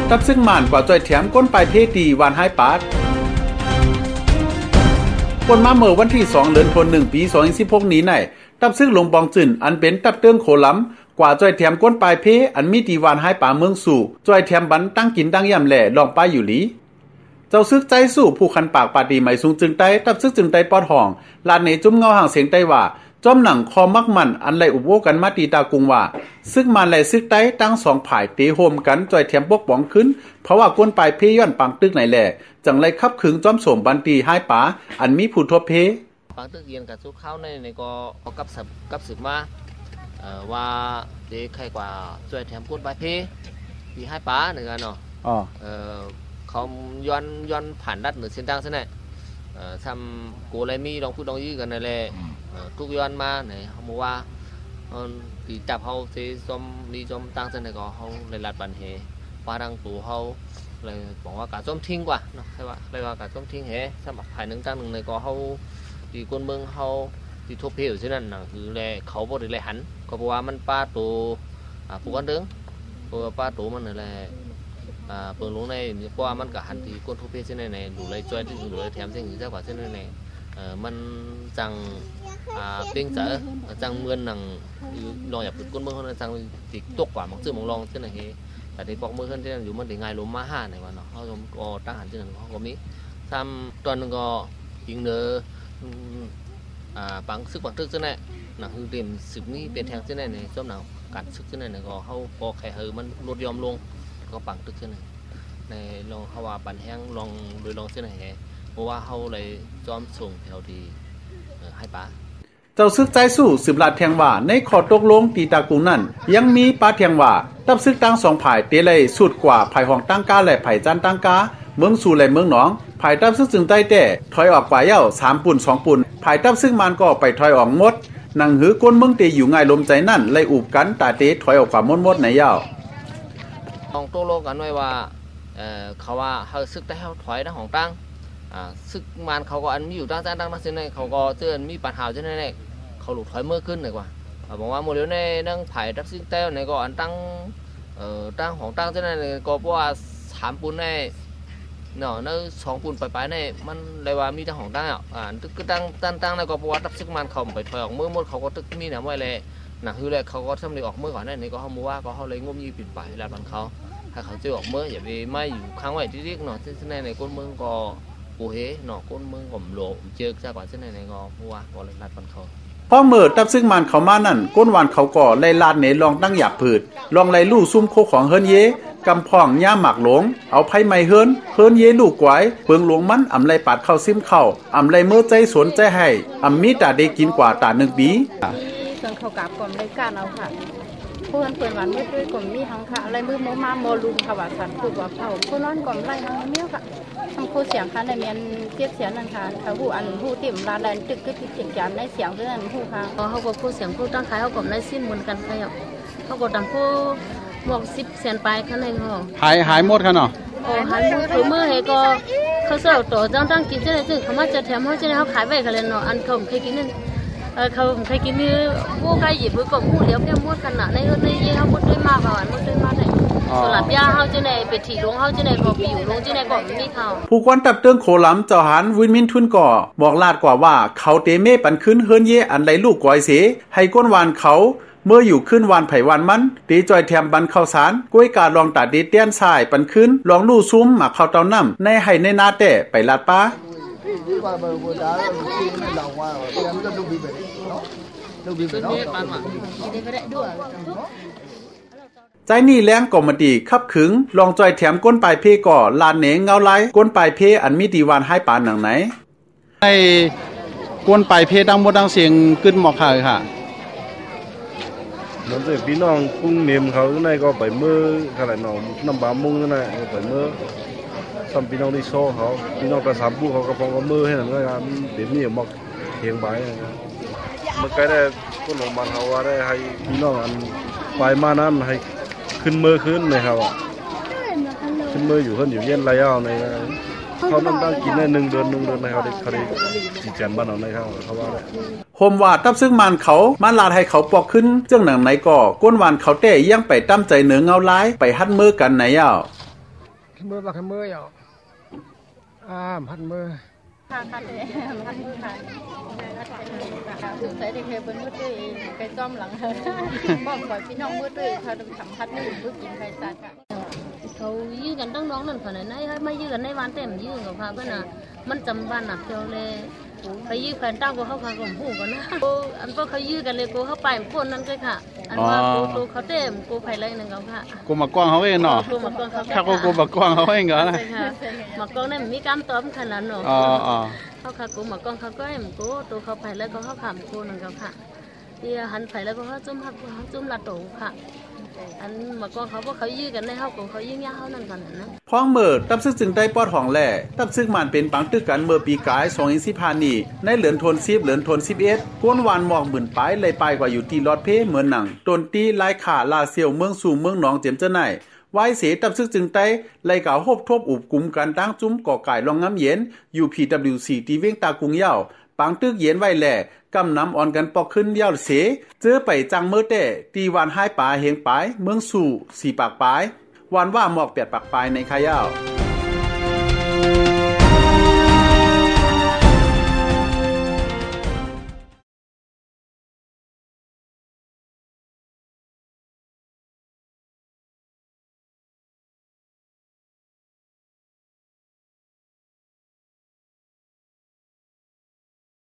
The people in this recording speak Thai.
ตับซึ่งหมานกว่าจ่อยแถมก้นปลายเพดีวาน5ปาดคนมาเมื่อวันที่2เดือนธันวาคมปี2016นี้ไหนตับซึ่งลงบองจื่นอันเป็นตับเตื้องโคล้ำกว่าจ่อยแถมก้นปลายเพอันมีดีวาน5ปาเมืองสู่จ่อยแถมบันตั้งกินตั้งย่ำแหล่ลองป้ายอยู่หลีเจ้าซึกใจสู้ผู้คันปากปาดีไหมสูงจึงไต้ตับซึกจึงไต้ปอดห้องลานในจุ้มเงาห่างเสียงไต้ว่าจอมหนังคอมักมันอันไหลอุบโวกันมาตีตากุงว่าซึกมันไหลซึกไต้ตั้ง2ผายเตโฮมกันจ่อยแถมปกป้องขึ้นเพราะว่าก้นปลายเพย้อนปังตึกไหนแหล่จังไลขับขึงจอมสมบันตี5ป๋าอันมีผู้ทบเพปังตึกเอียนกับสู้เข้าในก็กับสืบมาว่าเด็กใครกว่าจ่อยแถมก้นปลายเพตี5ป๋าเหมือนกันเนาะเขาย้อนผ่านดัดหรือเส้นทางเส้นไหนทำกูอะไรมีลองพูดลองยื้อกันนั่นแหละทุกย้อนมาไหนเขาบอกว่าตีจับเขาเสียจอมดีจอมตั้งเส้นไหนก็เขาเลยลัดบันเหปลาดังตัวเขาเลยบอกว่าการจอมทิ้งกว่าเนาะใช่ป่ะเลยว่าการจอมทิ้งเหสมัครภายหนึ่งตั้งหนึ่งเลยก็เขาตีก้นเมืองเขาตีทุบเพลอยู่ที่นั่นนะคือเลยเขาบอกเลยหันก็บอกว่ามันปลาตัวผู้กันเดิงตัวปลาตัวมันอะไรเปิดลงในเพราะว่ามันกับหันที่ก้นทุบเพเส้นในดูเลยช่วยดูเลยแถมเส้นอยู่เจ้ากว่าเส้นในมันจังเป้งเจอจังเมือนหนังลองอย่าปิดก้นเมืองเขาจังติดตกกว่ามักซื้อมังลองเส้นไหนแต่ในปอกเมืองที่นั่นอยู่มันถึงไงลมมาห้าไหนวะเนาะเขาก็ตั้งหันเส้นนั้นเขาก็มีทำตอนนึงก็ยิงเนื้อปังซึกปังทึกเส้นไหนหนังคือเต็มสึกนี้เป็นแทงเส้นไหนในช่วงหนาวการซึกเส้นไหนก็เขาพอแข่มันลดยอมลงก็ปังตึกเส้นไหนในลองเขาว่าปันแห้งลองโดยลองเส้นไหนเพราะว่าเขาเลยจอมส่งแถวดีให้ป้าเจ้าซึกใจสู้สืบลาดแทงว่าในขอตกลงตีตากุงนั่นยังมีป้าแทงว่าตับซึกตั้ง2ผายเตเลยสุดกว่าผายห้องตั้งกาและผายจันตั้งกาเมืองสู่และเมืองหนองผายตับซึกจึงใต้แต่ถอยออกกว่าเย้า3ปุ่น2ปุ่นผายตับซึกมันก็ไปถอยออกหมดนังหือก้นเมืองเตอยู่ง่ายลมใจนั่นเลยอุบกันตาเตถอยออกกว่าหมดในเย้าต้องโต้โลกันไว้ว่าเขาว่าเขาซึกได้เขาถอยได้ของตั้งซึกมันเขาก็อันมีอยู่ตั้งเส้นในเขาก็เจอมีปัญหาเช่นนั้นเขาหลุดถอยเมื่อขึ้นเลยกว่าบอกว่าโมเดลในนั่งถ่ายดับซึกเต้ในก็อันตั้งของตั้งเช่นนั้นก็เพราะว่า3ปุ่นในเนาะนั่ง2ปุ่นไปในมันเลยว่ามีตั้งของตั้งตึกก็ตั้งในก็เพราะว่าดับซึกมันเขาไปถอยออกเมื่อหมดเขาก็ตึกมีหนาไว้เลยหนักคือเลยเขาก็ทำเลยออกเมื่อก่อนนั่นนี่ก็เขาโมว่าก็เขาเลยงมยีปิดไปแล้วมันเขาถ้าเขาจะออกเมื่ออย่าไปไม่อยู่ค้างไว้ที่เรียกหน่อยเส้นในก้นเมืองก็กูเฮหน่อก้นเมืองก็โหลเจอจากก่อนเส้นในงอเพราะว่าก็เลยลัดมันเขาพอเมื่อตับซึ่งมันเขามานั่นก้นวานเขาก่อไล่ลาดเนลองตั้งหยาบผืดลองไล่ลู่ซุ่มโคของเฮิรนเยกำพ่องย่าหมักหลงเอาไผ่ไม้เฮิรนเยลูกกวายเปิงหลวงมันอำไล่ปาดเข้าซิมเข้าอำไล่เมื่อใจสวนใจให้อำมีตาได้กินกว่าตา1ปีเชิงเขากราบก่อนเลยการเอาค่ะเพื่อนเปิดหวานมืดด้วยก่อนมีหังค่ะอะไรมือมาโมลุมค่ะว่าสันคือว่าเผาผู้นอนก่อนไล่หังเมี้ยวค่ะทำโคเสียงค่ะในเมียนเทียบเสียงนั่นค่ะเขาหูอันหูติ่มลาแดนตึกเสียงจานในเสียงเรื่องหูค่ะเขาก็พูดเสียงพูดตั้งขายเขาก็ในสิ้นเหมือนกันค่ะเขาก็ดังพูดหมวก10 เสียนไปค่ะในเขาหายหมดค่ะเนาะหายหมดคือเมื่อเหก็เขาเสิร์ฟต่อตั้งกินเจ้าซึ่งเขามาจะแถมเขาจะได้เขาขายไว้กันเลยเนาะอันเขาเคยกินนั่นเขาเคยกินนี่พวกใครหยิบมือกับผู้เลี้ยงแค่มดขนาดในเรื่องนี้เขามดด้วยมากกว่ามดด้วยมากเลยสลับยาเขาจะในไปถีลงเขาจะในก็ปีอยู่ลงจะในก็ไม่มีเขาผู้กวนตับเตื้องโคล้ำเจ้าหันวินมินทุนก่อบอกลาดกว่าว่าเขาเตเม่ปันขึ้นเฮิรนเยอันไรลูกก้อยเสให้ก้นวานเขาเมื่ออยู่ขึ้นวานไผ่วานมันตีจอยแถมบันข้าวสารก้วยกาลองตาดีเตี้ยนสายปันขึ้นลองลู่ซุ้มหมักข้าวเต้าน้ำในให้ในนาแต่ไปลาดป้าใจนี่แรงก่อมาดีขับขึงลองจอยแถมก้นปลายเพก่อลานเหนงเงาไล่ก้นปลายเพอันมีดีวานให้ปานหนังไหนให้ก้นปลายเพดังหมดดังเสียงขึ้นหมอกค่ะค่ะเหมือนที่พี่น้องกุ้งเนียมเขาในก็ไปเมื่อขนาดน้องน้ำบามุงนั่นแหละไปเมื่อซ้ำพี่น้องที่โซ่เขาพี่น้องแต่สามผู้เขาก็พองก็เมื่อให้หนังก็การเดี๋ยวนี้หมอกเทียงใบเมื่อกี้ได้ก็ลงมาเขาว่าได้ให้พี่น้องอันไปมานั้นให้ขึ้นเมื่อขึ้นเลยครับขึ้นเมื่ออยู่ขึ้นอยู่เย็นระยะในเขาตั้งกินได้1 เดือนนะครับเขาได้จีจันบ้านเราในเขาว่าได้โฮมว่าตับซึ่งมันเขามาลาดให้เขาปอกขึ้นเจ้าหนังไหนก่อก้นวานเขาแต่ยังไปตั้มใจเหนือเงาร้ายไปฮัดมือกันไหนยาวมือบักมืออ่ะพันมือค่ะเลยพันมือค่ะถึงใส่เด็กๆบนมือด้วยไปจ้อมหลังบอกก่อนพี่น้องมือด้วยเขาทำพัดมือมือกินไข่สัตว์เขายื้อกันตั้งน้องนั่นขนาดนั้นไม่ยื้อกันในวันเต็มยื้อกับพาก็น่ะมันจำบ้านหนักเดียวเลยไปยื้อแฟนตั้งก็เขากลมหูกันนะอันพวกเขายื้อกันเลยกูเขาไปคนนั้นก็ค่ะอันว่ากูเขาเต็มกูไปเลยหนึ่งเขาค่ะกูมากว้างเขาเองเนาะกูมากว้างเขาถ้ากูมากว้างเขาเองเหรอนะมากว้างนั่นมีการต้มขนาดเนาะเขาค่ะกูมากว้างเขาก็เอ็มกูตัวเขาไปแล้วก็เขาขำกูหนึ่งเขาค่ะที่หันไปแล้วก็เขาจุ่มหักเขาจุ่มละโตค่ะอันมาก็เขาพวกเขายื้อกันในเฮาของเขายิ่งยาวเฮานั่นกันนะพ้องเมื่อตับซึกจึงได้ปอดห้องแหล่ตับซึกมันเป็นปังตึกกันเมื่อปีกาย2015นี้ในเหลือนทน10เหลือนทน11ก้นวานหมอกหมื่นปลายเลยไปกว่าอยู่ที่ลอดเพเหมือนหนังตนตีลายขาลาเซียวเมืองสู่เมืองหนองเจียมเจ้าไหนไว้เสตับซึกจึงได้ไล่ก่าวฮบทบอุบกุมกันตั้งจุ้มก่อไก่ลองงำเย็น UPWC ที่เว้งตากรุงยาวปังตึกเย็นไว้แหล่กำน้ำอ่อนกันปอกขึ้นเดียวเสเจอไปจังเมื่อแต่ตีวันให้ป่าเฮงปายเมืองสู่4ปากปายวันว่าหมอก8ปากปายในขายาว